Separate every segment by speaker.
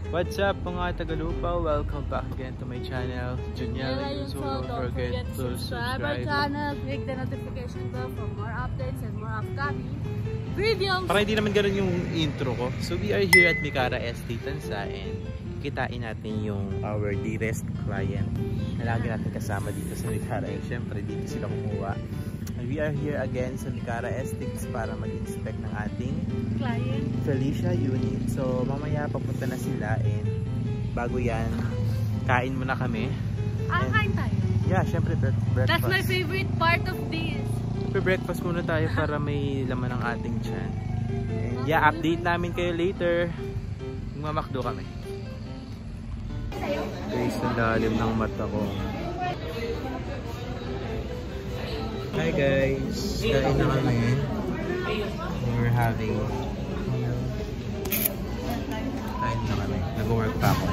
Speaker 1: What's up mga Tagalupa? Welcome back again to my channel, Juniel. So don't forget to subscribe our channel, click the notification bell for more updates and more upcoming videos. Para hindi naman ganun yung intro ko. So we are here at Mikara Estate Tansa and kitain natin yung our dearest client na lagi natin kasama dito sa Mikara. And syempre dito sila kumuha. And we are here again sa Mikara Estates para mag-inspect ng ating client Felicia unit. So mamaya papunta na sila and bago yan, kain muna kami.
Speaker 2: Kain tayo?
Speaker 1: Yeah, syempre breakfast. That's
Speaker 2: my favorite part of this.
Speaker 1: Breakfast muna tayo para may laman ng ating tiyan. And yeah, update namin kayo later. Mamakdo kami. Guys, ang lalim ng mata ko. Hi guys, kain na kami. We're having kain na kami. Nag-work pa ako.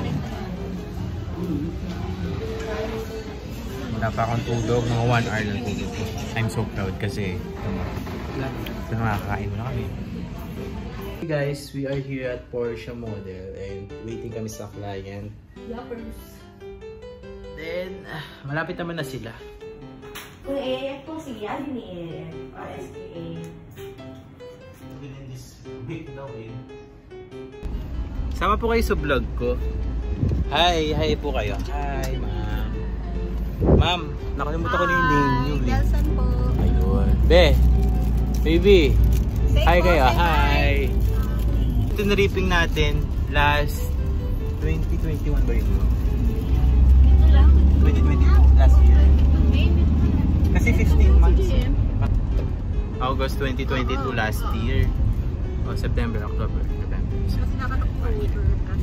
Speaker 1: Wala pa akong tulog, mga 1 hour lang tulog. I'm so proud kasi ito nakakain mo na kami. Hey guys, we are here at Porsche Model and waiting kami sa client.
Speaker 2: Yuppers.
Speaker 1: Then, malapit naman na sila.
Speaker 3: Kung AAF po siya, yun ni RSPA.
Speaker 1: Within this week daw eh. Sama po kayo sa vlog ko. Hi po kayo. Hi ma'am. Ma'am, nakalimutan ko na yung name nyo.
Speaker 2: Nelson po.
Speaker 1: Ayun. Be, baby. Hi kayo. Hi. Ito na ripping natin last 2021 ba yun?
Speaker 2: Ito lang.
Speaker 1: 2022 last year. Kasi 15 months. August 2022 last year. O September, October, November.
Speaker 2: Kasi naka-October.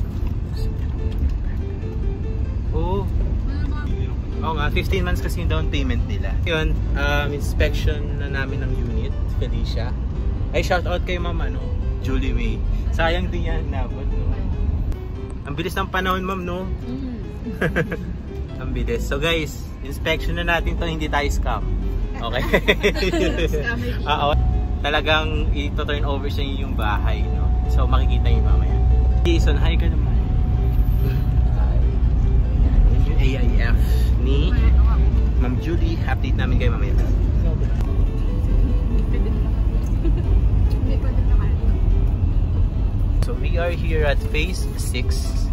Speaker 1: Oo. Oo nga, 15 months kasi yung down payment nila. Yun, inspection na namin ng unit, Felicia. Ay, shoutout kay ma'am, Julie May. Sayang din yan nabot, no? Ang bilis ng panahon, ma'am, no? Ang bilis. So guys, inspection na natin to, hindi tayo scam. Okay? Talagang ito-turn over sa inyo yung bahay, no? So makikita nyo mamaya. Jason, hi ka naman. Hi. Yan yung AIF ni Ma'am Julie. Update namin kayo mamaya. So we are here at phase 6.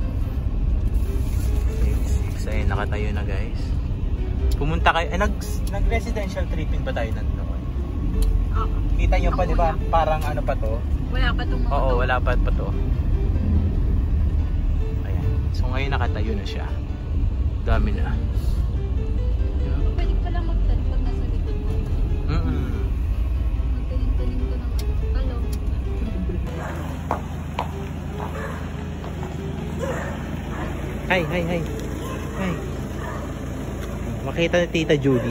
Speaker 1: Ayun, nakatayo na guys. Pumunta kayo, nag-residential tripping ba tayo nandun? Kita nyo pa, di ba? Parang ano pa to?
Speaker 2: Wala pa itong mga
Speaker 1: Oo, wala pa to. Ayan. So ngayon nakatayo na siya. Dami na.
Speaker 2: Pwede pa lang magtanim pag nasa likod mo. Magtanim-tanim ko ng talong.
Speaker 1: Hi. Hi. Makita ni Tita Judy.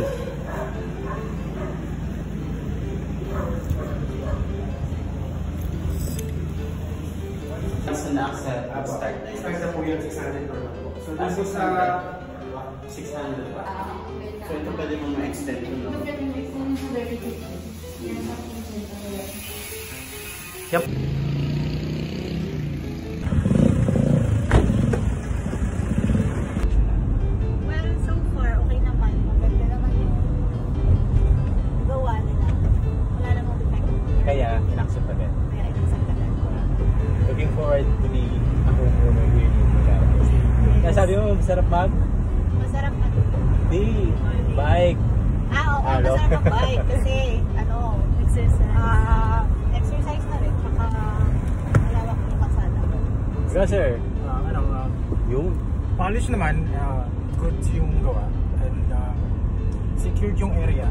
Speaker 1: Saan na start na yun?
Speaker 4: Start na po yung 600 per month po. So dito sa 600 ba? So ito pwede mong ma-extend ito, no?
Speaker 1: Yup. Kaya, in-accept agad. Looking forward to be a homeowner here in Mikara. Kaya sabi mo, masarap
Speaker 2: Masarap na.
Speaker 1: Di, bike.
Speaker 3: Oo, masarap mag-bike kasi, exercise na rin, tsaka malawak yung kasada.
Speaker 1: Go sir. Yung?
Speaker 4: Polish naman, good yung gawa. And secured yung area.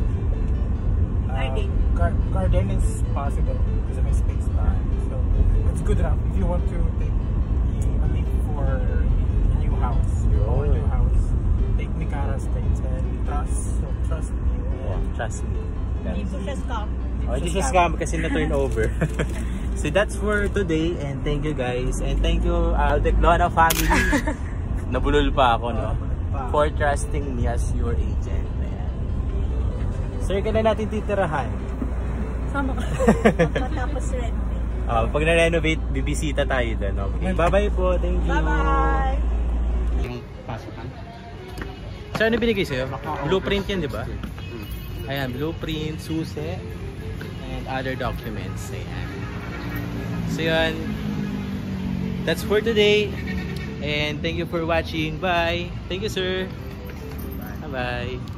Speaker 4: Garden is possible because of my space time. So it's good enough if you want to take a leap for a new house. Take Mikara Estates and trust me.
Speaker 1: Yeah, trust me.
Speaker 3: Hindi po siya scam.
Speaker 1: Hindi siya scam kasi na-turn over. So that's for today and thank you guys. And thank you Aldeclona family. Nabulol pa ako, no? For trusting me as your agent. Ayan. Sir, kailan natin titirahan?
Speaker 3: Sama ka. Matapos rent.
Speaker 1: Pag na-renovate, bibisita tayo doon. Okay. Bye-bye po. Thank you.
Speaker 3: Bye-bye!
Speaker 4: Pasokan.
Speaker 1: So, ano binigay sa'yo? Blueprint yan, di ba? Ayan, blueprint, susi, and other documents. Ayan. So, yun. That's for today. And thank you for watching. Bye. Thank you, sir. Bye-bye.